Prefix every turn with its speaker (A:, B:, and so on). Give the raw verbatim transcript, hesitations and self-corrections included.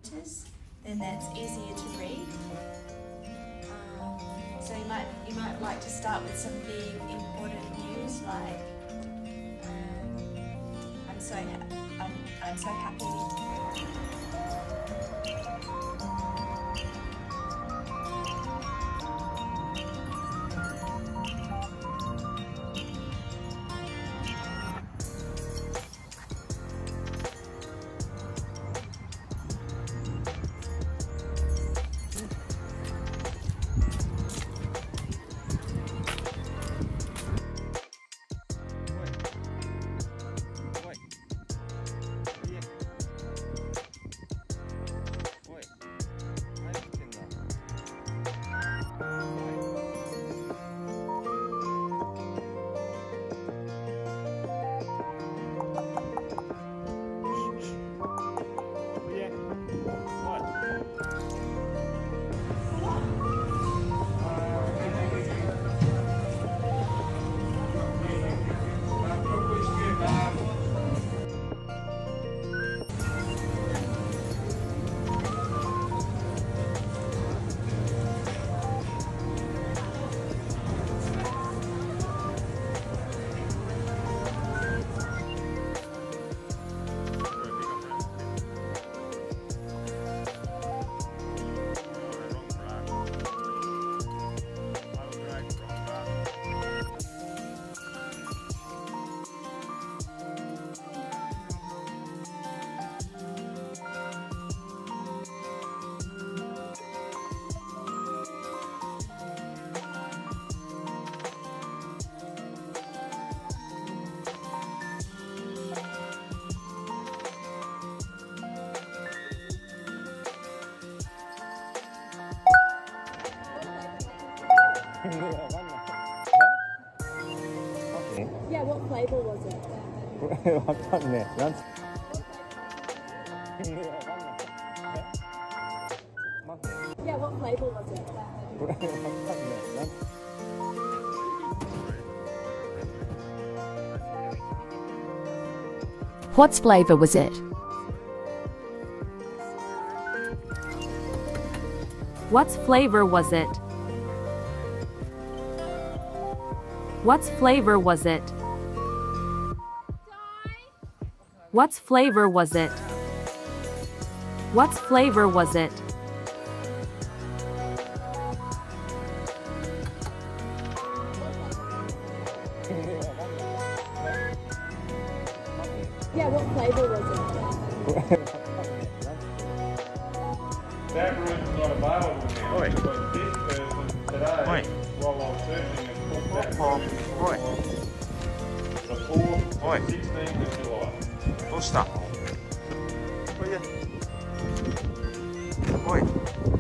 A: letters, then that's easier to read. Um, so you might you might like to start with some big important news like um, I'm so ha I'm I'm so happy.
B: Yeah, what flavour was it?
C: わかんねえ。なんつ。
B: Yeah, what flavour was it?
C: これわかんねえ。なんつ。
D: What flavor was it? What flavor was it? What flavor was it? What flavor was it? What flavor was it?
B: Yeah, what flavour was it?
E: That room's not available now.
C: Oi.
E: But this person today,
C: Oi.
E: while I was searching, has booked that
C: Oh,
E: room
C: oi.
E: for the fourth
C: Oi.
E: to the sixteenth of July.
C: どうした？おいで。おい。